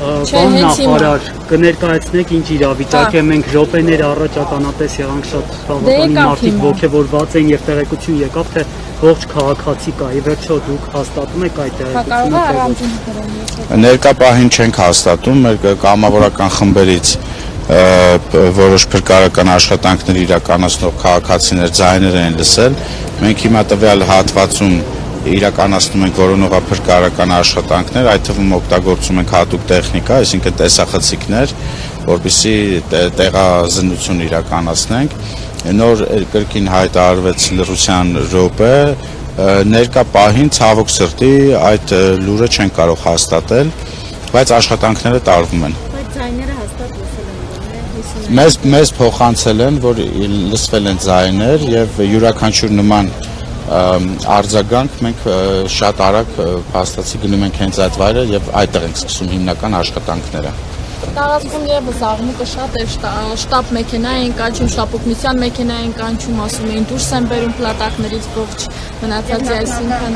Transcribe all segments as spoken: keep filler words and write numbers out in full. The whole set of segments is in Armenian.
Պարոն նախարար, կներկայացնեք ինչ իրավիճակ է, մենք րոպեներ առաջ ականատես եղանք շատ բավականին մարդիկ ոգևորված էին եւ տեղեկություն եկավ, թե ողջ քաղաքացի կա, ի վերջո դուք հաստատում եք այդ տեղեկությունը։ Ներկա պահին չենք հաստատում, մեր կամավորական խմբերից որոշ փրկարարական աշխատանքներ իրականացնող քաղաքացիներ ձայներ են լսել, մենք հիմա տվյալ հատվածում իրականացնում ենք որոնողափրկարարական աշխատանքներ, այդ թվում օգտագործում ենք հատուկ տեխնիկա, այսինքն տեսախցիկներ, որպեսզի տեղազնություն իրականացնենք։ Նոր կրկին հայտարարվեց լռության րոպե, ներկա պահին ցավոք սրտի այդ լուրը չեն կարող հաստատել, բայց աշխատանքները տարվում են։ Բայց ձայները հաստատ լսել են։ Մեզ մեզ փոխանցել են, որ լսվել են ձայներ եւ յուրաքանչյուր նման արձագանք մենք շատ արագ փաստացի գնում ենք հենց այդ վայրը եւ այդտեղ ենք սկսում հիմնական աշխատանքները։ Տարածքում եւս աղմուկը շատ է, շտաբ մեքենա են կանչում, շտապօգնության մեքենա են կանչում, ասում էին դուրս են բերում պլատակներից ողջ մնացածի, այսինքն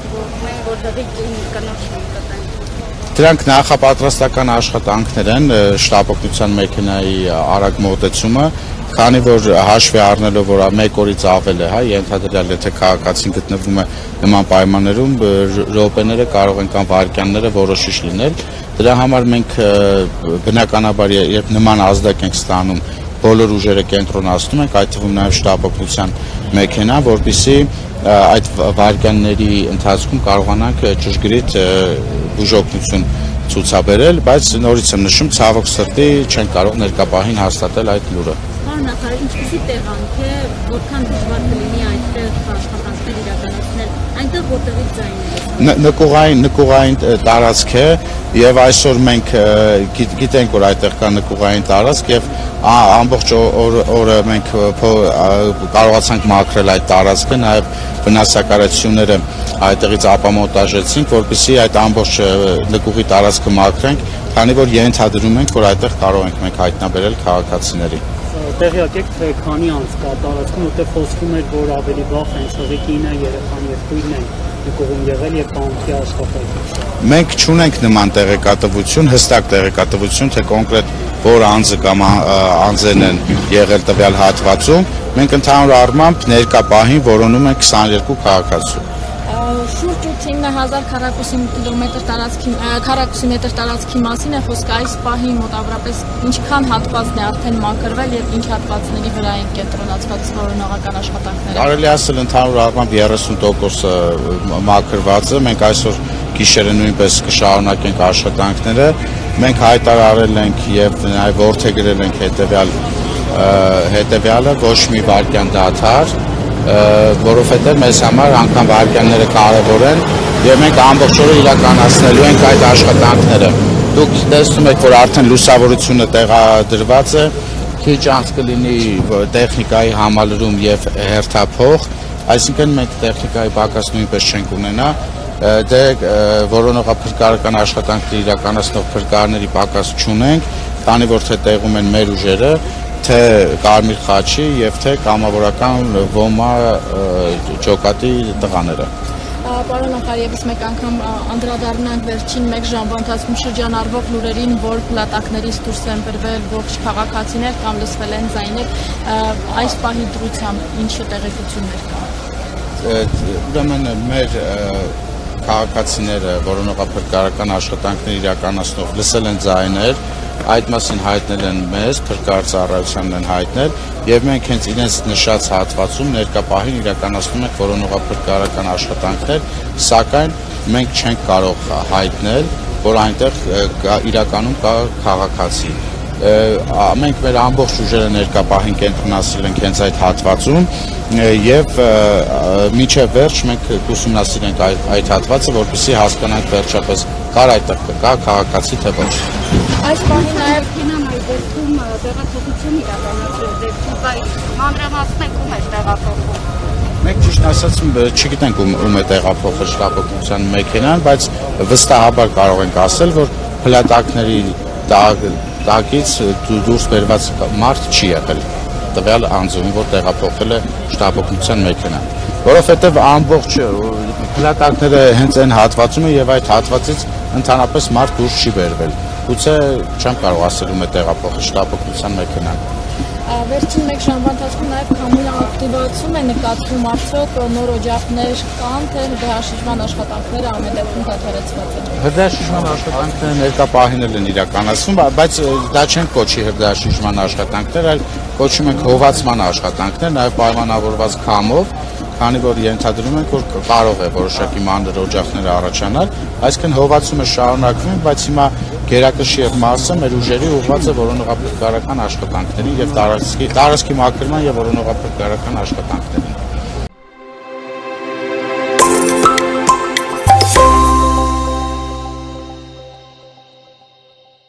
Դրանք նախապատրաստական աշխատանքներ են, շտապօգնության մեքենայի արագ մոտեցումը, քանի որ հաշվի առնելով, որ մեկ օրից ավել է, հա, ենթադրյալ եթե քաղաքացին գտնվում է նման պայմաններում, րոպեները կարող են կամ վայրկյանները որոշիչ լինել։ Դրա համար մենք բնականաբար երբ նման ազդակ ենք ստանում, բոլոր ուժերը կենտրոնացնում ենք, այդ թվում նաև շտապօգնության մեքենա, որպեսզի այդ վայրկյանների ընթացքում կարողանանք ճշգրիտ բուժօգնություն ցուցաբերել, բայց նորից եմ նշում, ցավոք սրտի չեն կարող ներկա պահին հաստատել այդ լուրը։ Պարոն նախարար, ինչպիսի տեղանք է, որքան դժվար կլինի այդտեղ աշխատանքներ իրականացնել, այնտեղ որտեղից ձայներ է։ Նկուղային նկուղային տարածք է եւ այսօր մենք գիտենք, որ այդտեղ կա նկուղային տարածք եւ ամբողջ օրը մենք կարողացանք մաքրել այդ տարածքը, նաեւ վնասակարությունները այդտեղից ապամոնտաժեցինք, որպեսզի այդ ամբողջ նկուղի տարածքը մաքրենք, քանի որ ենթադրում ենք, որ այդտեղ կարող ենք մենք հայտնաբերել քաղաքացիների։ Տեղյակ եք, թե քանի անց կա տարածքում, որտեղ խոսվում էր, որ ավելի վաղ հենց հղիկինը, երեխան եւ քույրն են նկուղում եղել եւ կանքի աշխատել։ Մենք չունենք նման տեղեկատվություն, հստակ տեղեկատվություն, թե կոնկրետ որ անձը կամ անձերն են եղել տվյալ հատվածում, մենք ընդհանուր առմամբ ներկա պահին որոնում ենք քսաներկու քաղաքացու։ Շուրջ ութ հազար քառակուսի տարածքի քառակուսի մետր տարածքի մասին է խոսքը, այս պահի մոտավորապես ինչքան հատվածն է արդեն մաքրվել եւ ինչ հատվածների վրա են կենտրոնացված որոնողական աշխատանքները։ Կարելի ասել ընդհանուր առմամբ երեսուն տոկոսը մաքրված է, մենք այսօր գիշերը նույնպես կշարունակենք աշխատանքները, մենք հայտարարել ենք եւ նաեւ որդեգրել ենք հետեւյալ հետեւյալը ոչ մի վայրկյան դադար, որովհետև մեզ համար անգամ վայրկյանները կարևոր են եւ մենք ամբողջ օրը իրականացնելու ենք այդ աշխատանքները։ Դուք տեսնում եք, որ արդեն լուսավորությունը տեղադրված է, քիչ անց կլինի տեխնիկայի համալրում եւ հերթափող, այսինքն մենք տեխնիկայի պակաս նույնպես չենք ունենա, դե որոնողափրկարարական աշխատանքներ իրականացնող փրկարարների պակաս չունենք, քանի որ թե տեղում են մեր ուժերը, թե Կարմիր խաչի եւ թե կամավորական ոմա ջոկատի տղաները։ Պարոն նախարար, եւս մեկ անգամ անդրադառնանք վերջին մեկ ժամվա ընթացքում շրջանառվող լուրերին, որ պլատակներից դուրս են բերվել ողջ քաղաքացիներ կամ լսվել են ձայներ, այս պահի դրությամբ ինչ տեղեկություններ կան։ Ուրեմն մեր քաղաքացիները որոնողափրկարարական աշխատանքներ իրականացնող լսել են ձայներ, այդ մասին հայտնել են մեզ, փրկարար ծառայությանն են հայտնել եւ մենք հենց իրենց նշած հատվածում ներկա պահին իրականացնում ենք որոնողափրկարարական աշխատանքներ, սակայն մենք չենք կարող հայտնել, որ այնտեղ իրականում կա քաղաքացի։ Մենք մեր ամբողջ ուժերը ներկա պահին կենտրոնացրել ենք հենց այդ հատվածում եւ մինչեւ վերջ մենք կուսումնասիրենք այդ հատվածը, որպեսզի հասկանանք վերջապես կար այդտեղ կա քաղաքացի թե ոչ։ Այս պահին նաեւ կինամայի դեպքում տեղափոխություն իրականացրել դեպքում, բայց մանրամասնեք ում է տեղափոխում։ Մենք ճիշտ ասած չգիտենք ում է տեղափոխել շտապօգնության մեքենան, բայց վստահաբար կարող ենք ասել, որ փլատակների տակից դուրս բերված մարդ չի եղել տվյալ անձում, որ տեղափոխել է շտապօգնության մեքենան։ որովհետև ամբողջ փլատակները հենց այն հատվածում է եւ այդ հատվածից ընդհանրապես մարդ դուրս չի բերվել։ Գուցե չեմ կարող ասել ում է տեղափոխել շտապօգնության մեքենան։ Վերջին մեկ ժամվա ընթացքում նաև քամու ակտիվացում է նկատվում, արդյոք նոր օջախներ կան, թե հրդեհաշիժման աշխատանքները ամեն դեպքում դադարեցված են։ Հրդեհաշիժման աշխատանքները ներկա պահին են իրականացվում, բայց դա չեն կոչի հրդեհաշիժման աշխատանքներ, այլ կոչում ենք հովացման աշխատանքներ, նաև պայմանավորված քամով, քանի որ ենթադրում ենք, որ կարող է որոշակի մանր օջախներ առաջանալ, այսինքն հովացումը շարունակվում է, բայց հիմա գերակշիռ մասը մեր ուժերի ուղղված է որոնողափոխարական աշխատանքներին եւ տարածքի տարածքի մաքրման եւ որոնողափոխարական աշխատանքներին։